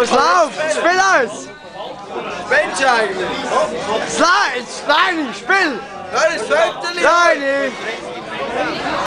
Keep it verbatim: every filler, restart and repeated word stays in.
Was läuft? Spiel aus! Spielst du eigentlich? Nein, nein, spiel! Ja, das fällt dir nicht. Nein, nicht!